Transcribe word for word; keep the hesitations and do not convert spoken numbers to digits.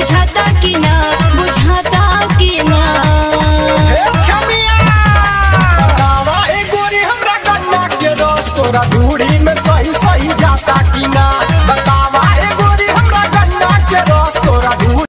बुझाता कि ना बुझाता कि ना बतावा ए गोरी हमरा गन्ना के रस तोरा धूड़ी में सही सही जाता कि ना।